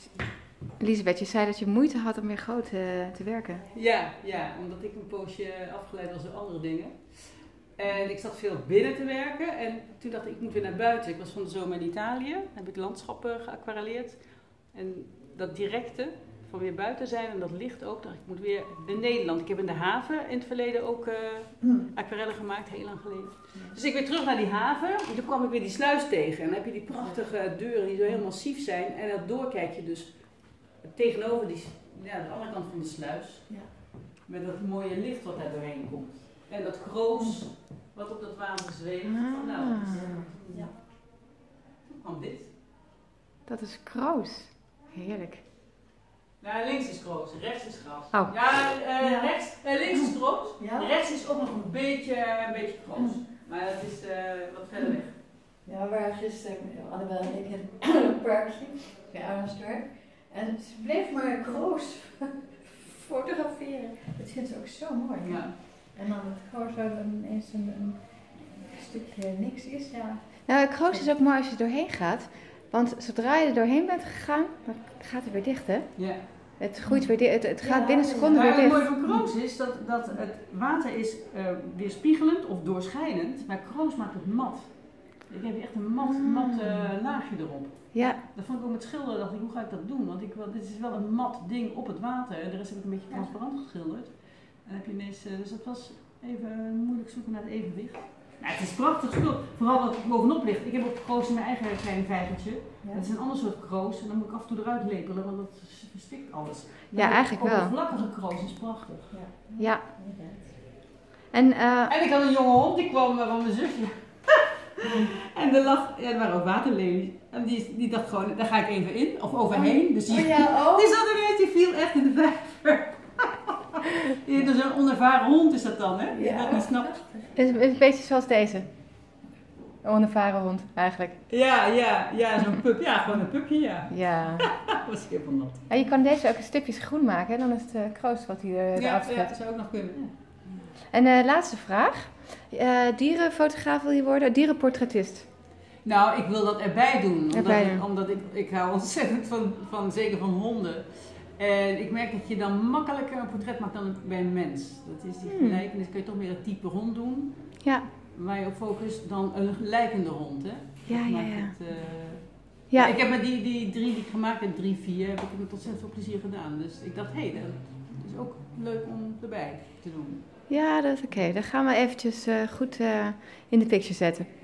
Elisabeth, je zei dat je moeite had om weer groot te werken. Ja, omdat ik een poosje afgeleid was door andere dingen. En ik zat veel binnen te werken en toen dacht ik moet weer naar buiten. Ik was van de zomer in Italië, heb ik landschappen geaquarelleerd. En dat directe, van weer buiten zijn en dat licht ook, dacht ik moet weer in Nederland. Ik heb in de haven in het verleden ook aquarellen gemaakt, heel lang geleden. Dus ik weer terug naar die haven en toen kwam ik weer die sluis tegen. En dan heb je die prachtige deuren die zo heel massief zijn en dat doorkijk je dus tegenover de andere kant van de sluis. Ja. Met dat mooie licht wat daar doorheen komt. En dat kroos wat op dat water zweeft. Ja. Toen kwam dit. Dat is kroos. Heerlijk. Nou, links is kroos, rechts is gras. Oh. Links is kroos, rechts is ook nog een beetje kroos. Maar dat is wat verder weg. Ja, we waren gisteren, Annabel en ik, in een parkje bij Arnhemsdorp. En ze bleef maar kroos fotograferen. Dat vindt ze ook zo mooi. Ja. En dan het kroos waar dan ineens een stukje niks is. Ja. Nou, het kroos is ook mooi als je er doorheen gaat. Want zodra je er doorheen bent gegaan, dan gaat het weer dicht, hè? Ja. Het groeit weer dicht. Het gaat binnen seconden weer dicht. Maar het mooie van kroos is dat het water is weerspiegelend of doorschijnend. Maar kroos maakt het mat. Ik heb echt een mat laagje erop. Ja. Dat vond ik ook met schilderen, dacht ik, hoe ga ik dat doen? Want dit is wel een mat ding op het water. En de rest heb ik een beetje transparant geschilderd. En heb je ineens, dus dat was even moeilijk zoeken naar het evenwicht. Nou, het is prachtig spul, vooral dat het bovenop ligt. Ik heb ook kroos in mijn eigen kleine vijvertje. Ja. Dat is een ander soort kroos en dan moet ik af en toe eruit lepelen, want dat verstikt alles. Ja, eigenlijk wel. Oppervlakkige kroos is prachtig. Ja. En ik had een jonge hond, die kwam van mijn zusje. En er waren ook waterlelies. En die dacht gewoon, daar ga ik even in, of overheen. Dus die zat ineens, die viel echt in de vijver. Dus een onervaren hond is dat dan, hè? Die dat niet snapt. Het is een beetje zoals deze. Een onervaren hond, eigenlijk. Ja, zo'n pup. Ja, gewoon een pupje, ja. Dat was heel van nat. En je kan deze ook in stukjes groen maken, hè? Dan is het kroos wat hij eraf gaat. Ja, dat zou ook nog kunnen. Ja. En laatste vraag. Dierenfotograaf wil je worden? Dierenportretist? Nou, ik wil dat erbij doen. Omdat ik hou ontzettend van zeker van honden. En ik merk dat je dan makkelijker een portret maakt dan bij een mens. Dat is die gelijkenis, kun je toch meer het type hond doen. Ja. Waar je op focust dan een lijkende hond, hè? Ja. Ik heb met die 3 die ik gemaakt heb, 3, 4, heb ik met ontzettend veel plezier gedaan. Dus ik dacht, dat is ook leuk om erbij te doen. Ja, dat is oké. Dan gaan we eventjes goed in de picture zetten.